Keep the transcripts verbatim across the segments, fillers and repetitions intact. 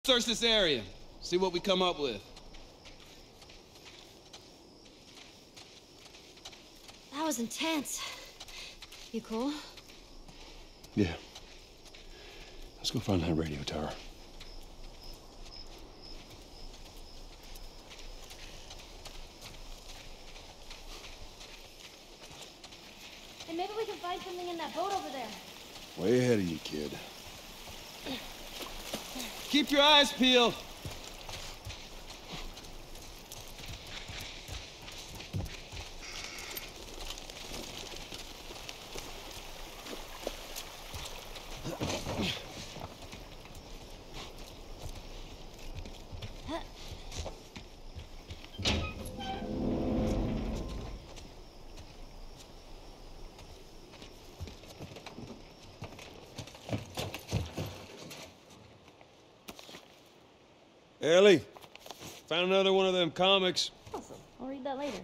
Search this area, see what we come up with. That was intense. You cool? Yeah. Let's go find that radio tower. And maybe we can find something in that boat over there. Way ahead of you, kid. Keep your eyes peeled. Ellie, found another one of them comics. Awesome. I'll read that later.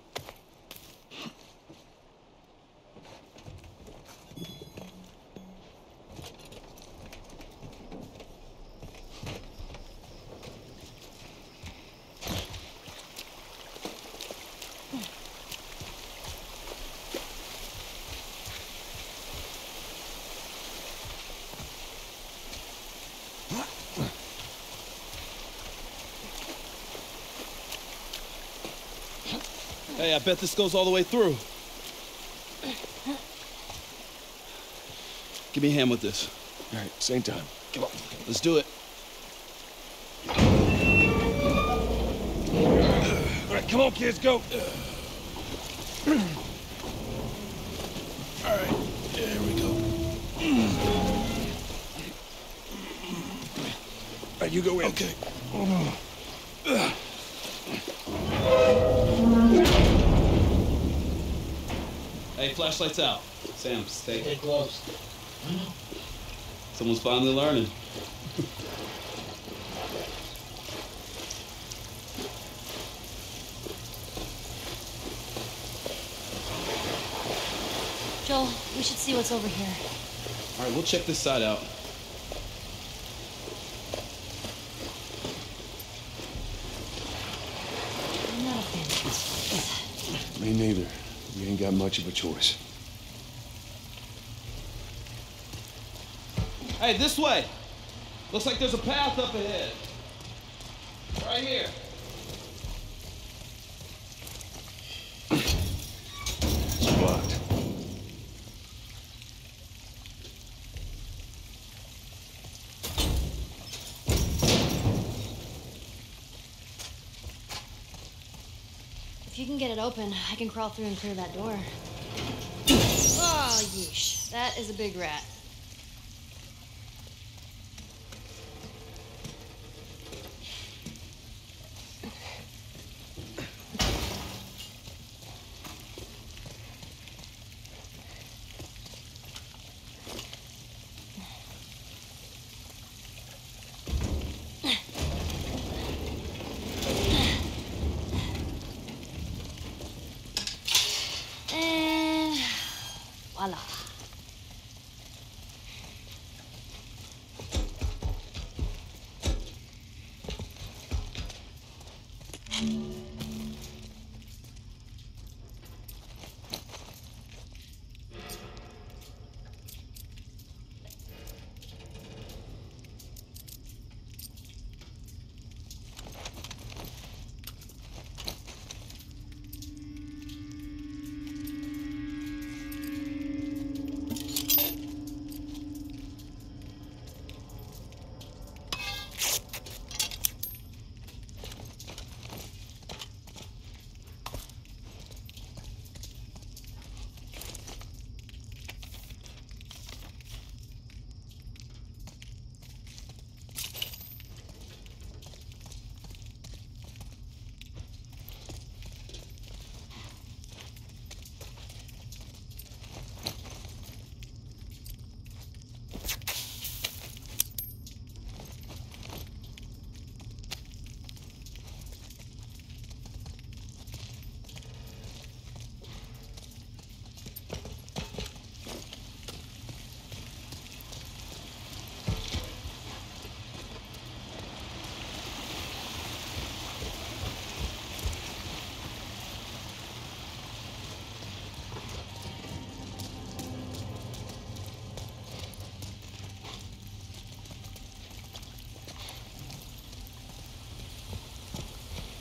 Hey, I bet this goes all the way through. Give me a hand with this. All right, same time. Come on. Let's do it. All right, come on, kids, go. All right, there we go. All right, you go in. Okay. Hey, flashlight's out. Sam, stay. Stay close. Someone's finally learning. Joel, we should see what's over here. All right, we'll check this side out. I'm not a fan. Me neither. We ain't got much of a choice. Hey, this way. Looks like there's a path up ahead. Right here. It's blocked. If you can get it open, I can crawl through and clear that door. Oh, yeesh. That is a big rat. And voila.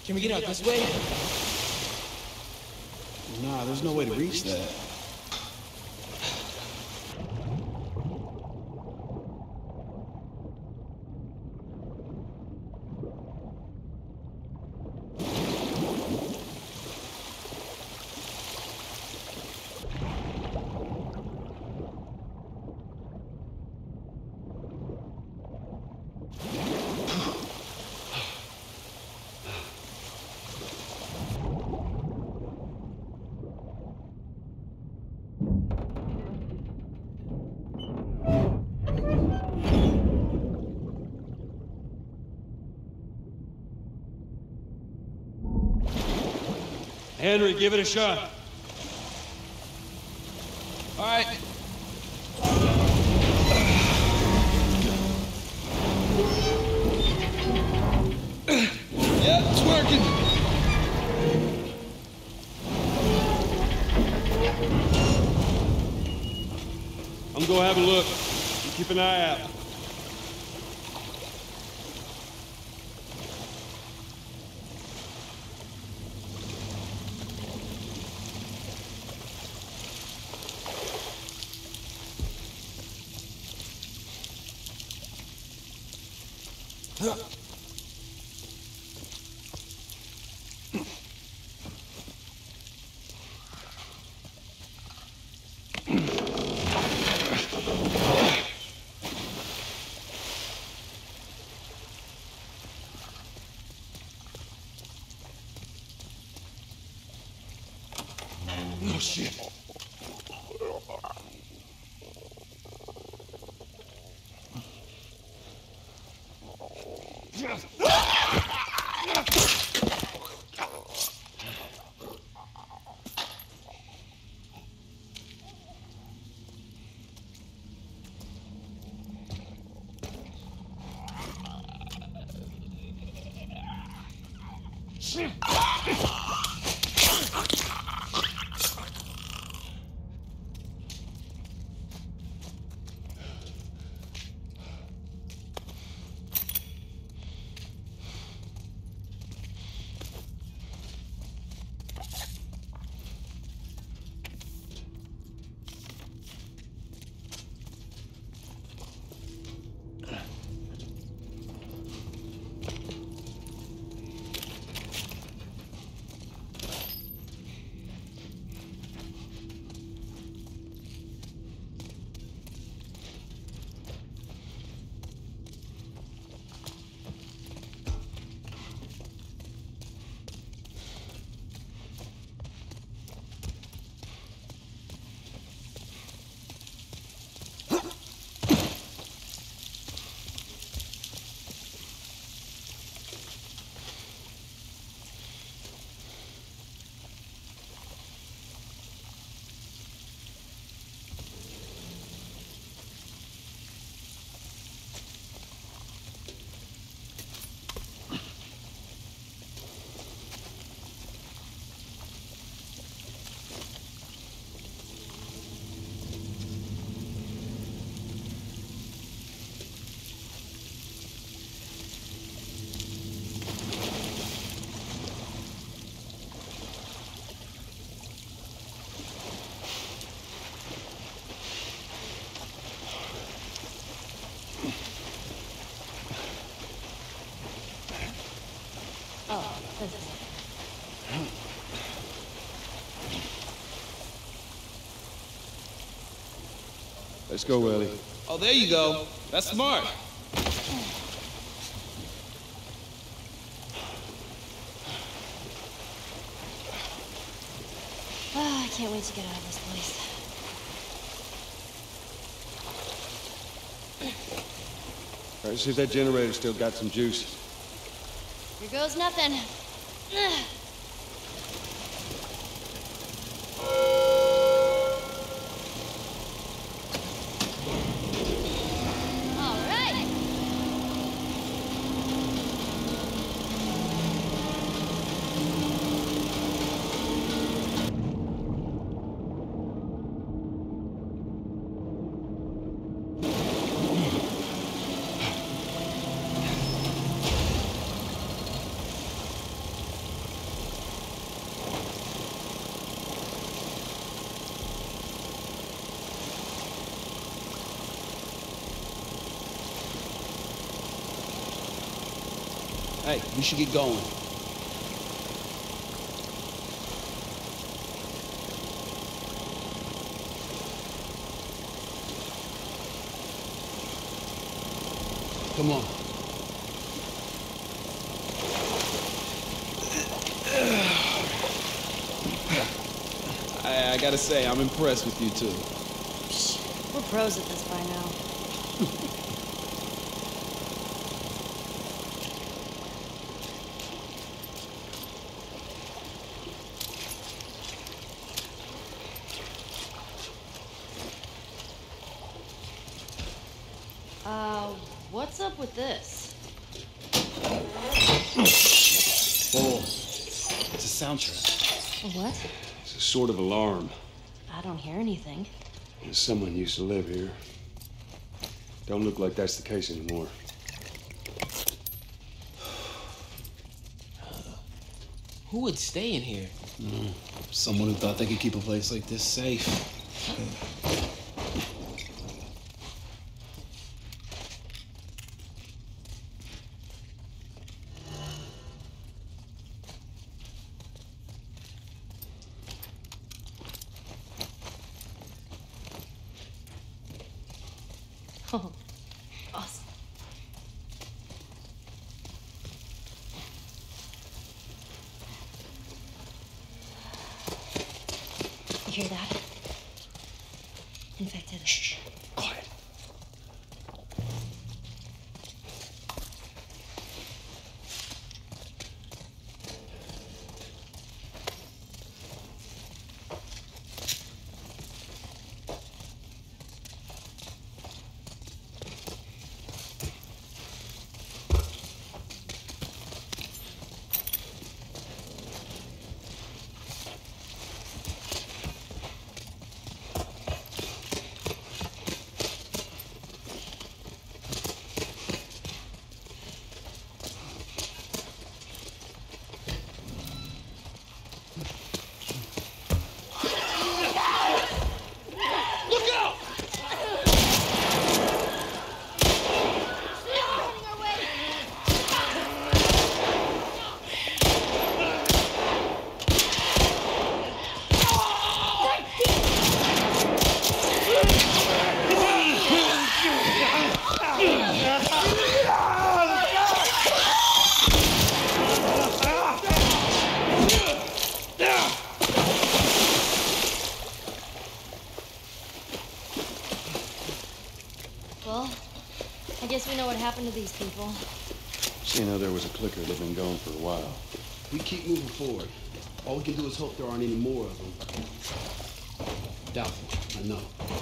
Can we get out this way? Nah, there's no way to reach that. Henry, give it a shot. All right. Yep, it's working. I'm gonna have a look. You keep an eye out. Oh, shit. Oh, this is it. Let's go, Ellie. Oh, there you go. That's smart. Ah, I can't wait to get out of this place. All right, see if that generator's still got some juice. Here goes nothing. Ugh. All right. Hey, we should get going. Come on. I, I gotta say, I'm impressed with you two. We're pros at this by now. Uh, what's up with this? Oh, it's a soundtrack. A what? It's a sort of alarm. I don't hear anything. Someone used to live here. Don't look like that's the case anymore. Who would stay in here? Mm, someone who thought they could keep a place like this safe. Oh, awesome. You hear that? Infected. Shh. Quiet. Well, I guess we know what happened to these people. You know, there was a clicker that had been going for a while. We keep moving forward. All we can do is hope there aren't any more of them. Doubtful, I know.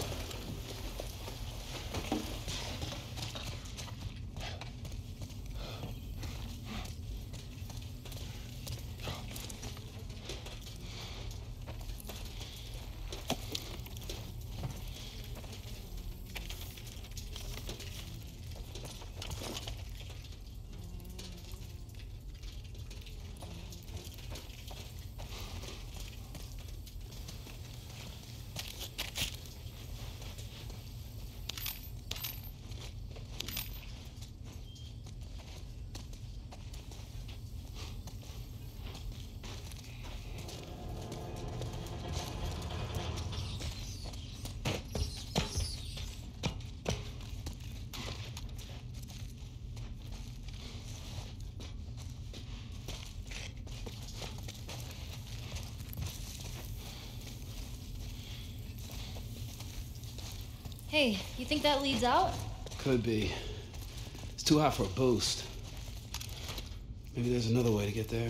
Hey, you think that leads out? Could be. It's too hot for a boost. Maybe there's another way to get there.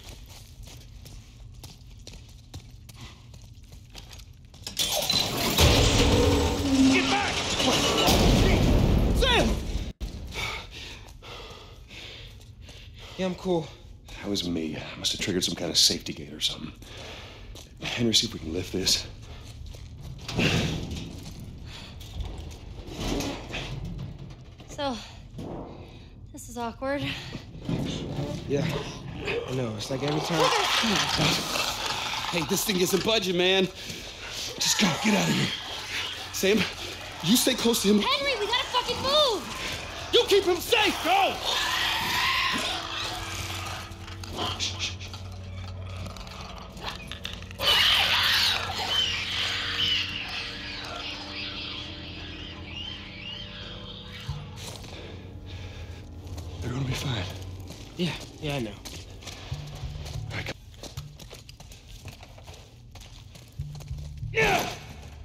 Get back! Sam! Yeah, I'm cool. That was me. I must have triggered some kind of safety gate or something. Henry, see if we can lift this. So, this is awkward. Yeah, I know. It's like every time. Hey, this thing isn't budging, man. Just go. Get out of here. Sam, you stay close to him. Henry, we gotta fucking move! You keep him safe. Go! Yeah, yeah, I know. All right, come. Yeah!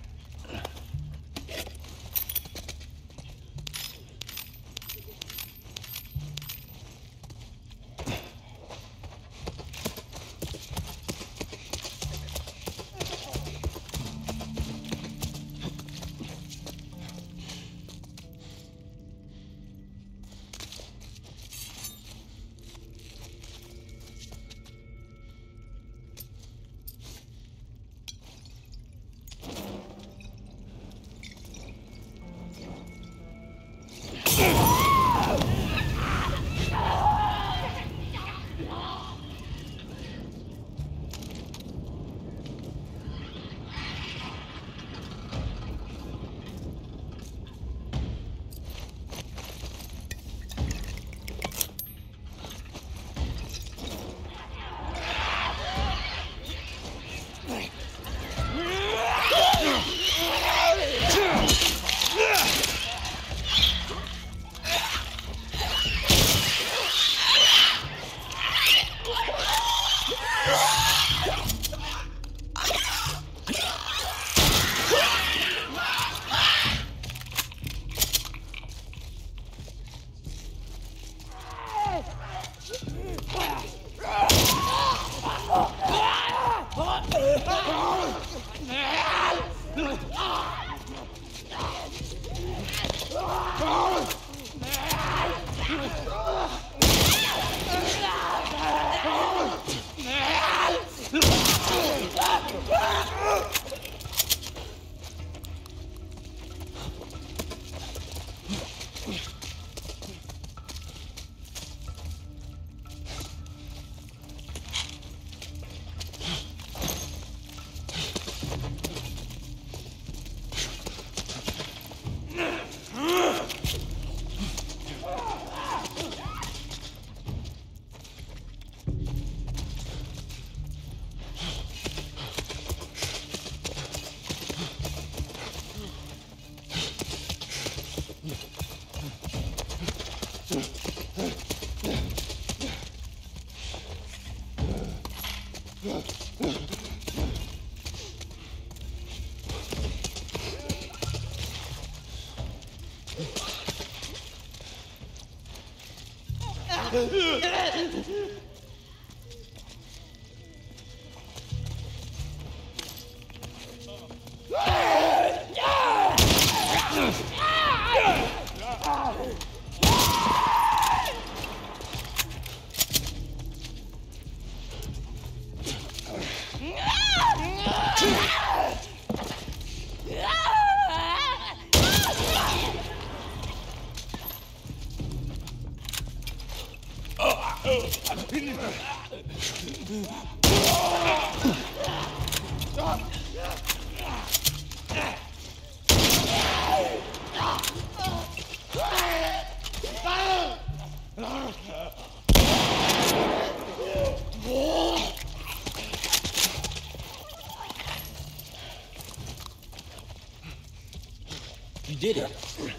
You did it.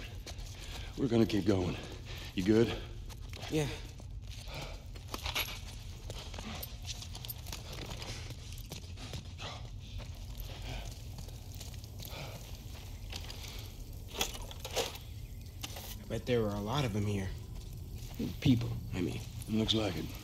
We're gonna keep going. You good? Yeah. I bet there were a lot of them here. People, I mean. Looks like it.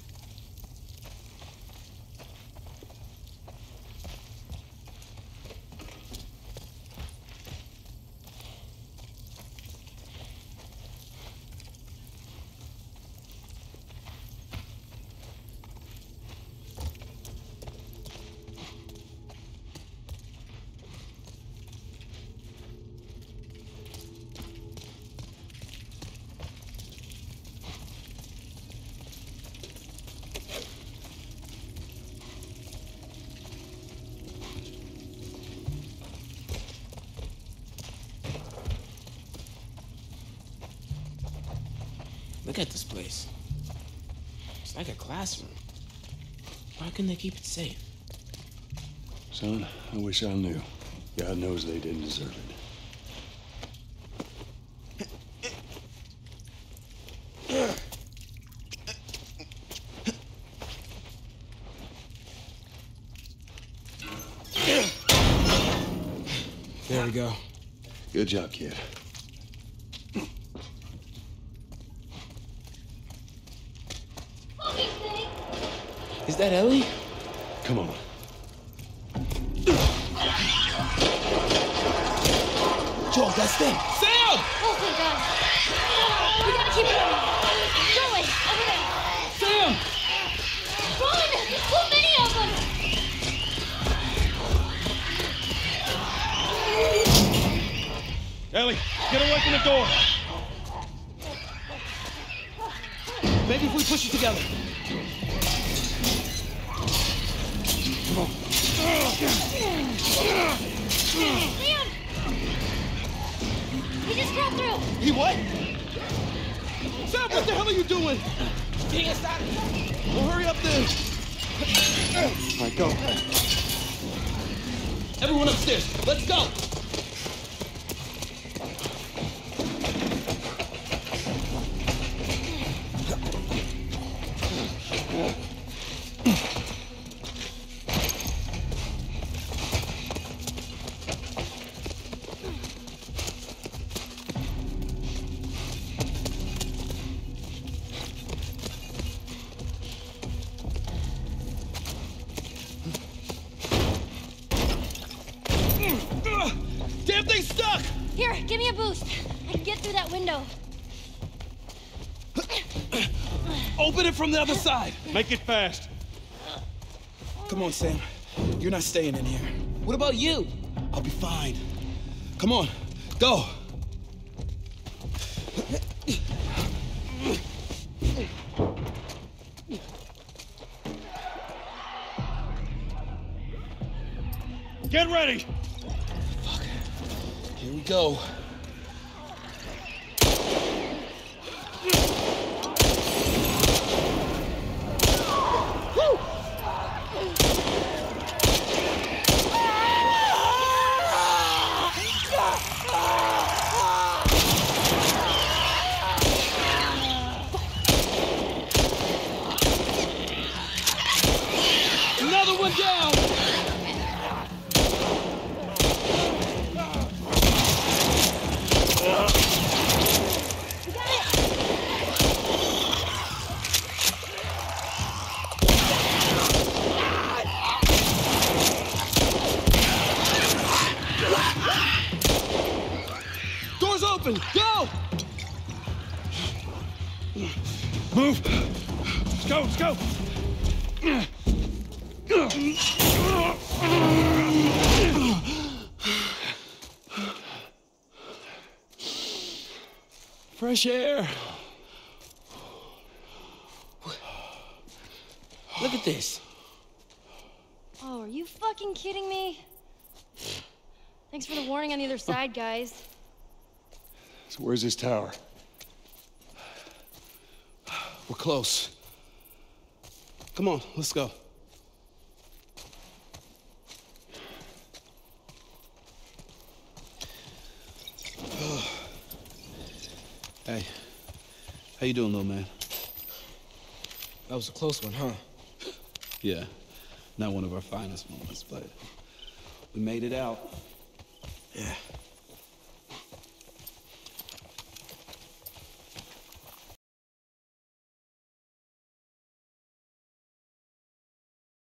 Look at this place. It's like a classroom. Why couldn't they keep it safe? Son, I wish I knew. God knows they didn't deserve it. we go. Good job, kid. Is that Ellie? Come on. Joel, that's them. Sam! Oh, thank God. We gotta keep running. Joey, over there. Sam! Run! So many of them! Ellie, get away from the door. Maybe if we push it together. Come on. Liam! He just crawled through. He what? Sam, what the hell are you doing? Get inside. Well, hurry up then. All right, go. Everyone upstairs. Let's go. Damn thing's stuck! Here, give me a boost. I can get through that window. Open it from the other side. Make it fast. Come on, Sam. You're not staying in here. What about you? I'll be fine. Come on, go. Get ready. Here we go. Another one down. Door's open. Go. Move. Let's go. Let's go. Fresh air. Look at this. Oh, are you fucking kidding me? Thanks for the warning on the other side, guys. So where's this tower? We're close. Come on, let's go. Hey, how you doing, little man? That was a close one, huh? Yeah, not one of our finest moments, but we made it out. Yeah.